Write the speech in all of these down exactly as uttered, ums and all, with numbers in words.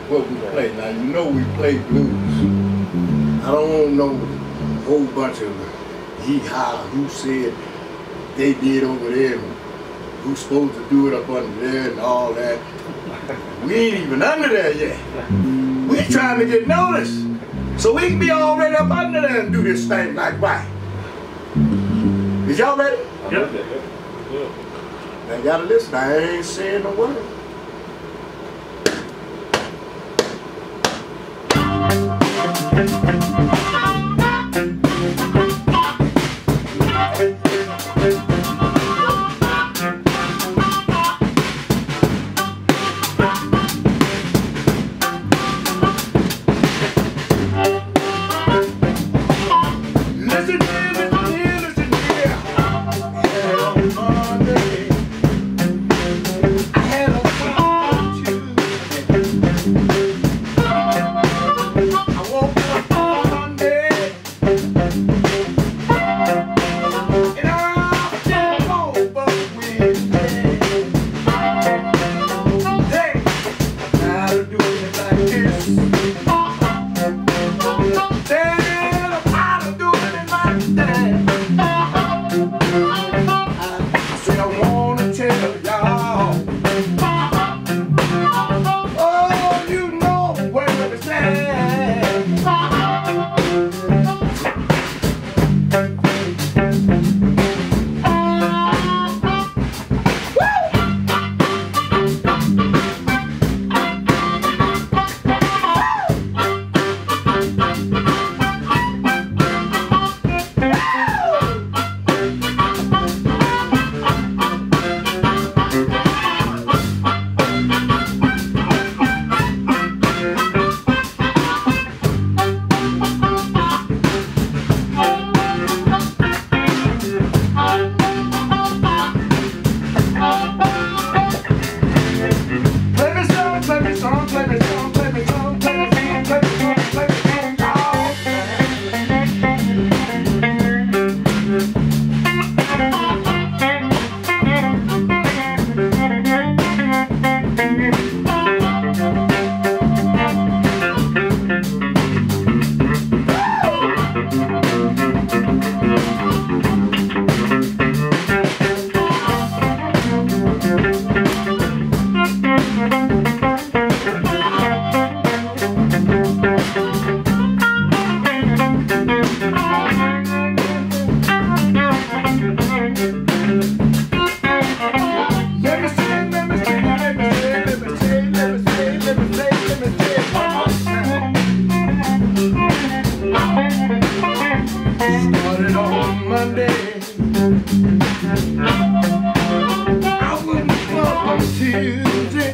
what we play. Now you know we play blues. I don't know a whole bunch of yee-haw, who said they did over there, and who's supposed to do it up under there and all that. We ain't even under there yet. We trying to get noticed, so we can be already up under there and do this thing like right. Is y'all ready? Yep. Yep. Now you gotta listen, I ain't saying no word. Started on Monday, I wouldn't fuck on Tuesday,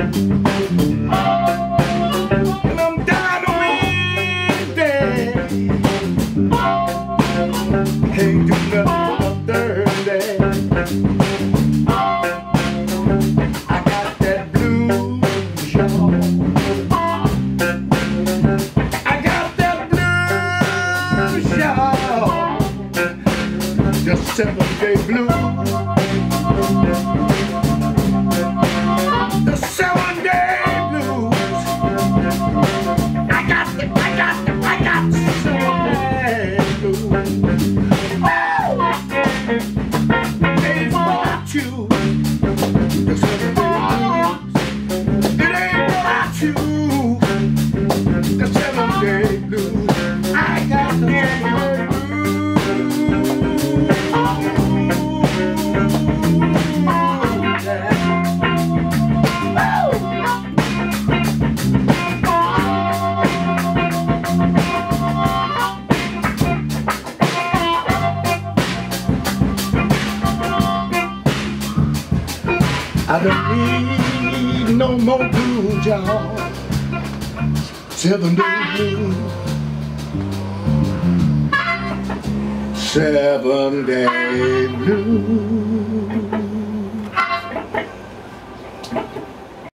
and I'm down on Wednesday. Can't do nothing on Thursday. I got that blues, y'all. Just seven-day blues. The seven-day blues. I got the, I got the, I got the seven-day blues. It ain't about you. The seven-day blues. It ain't about you. The seven-day blues. I got the seven-day blues. I don't need no more blues, y'all. Seven-day blues. Seven-day blues.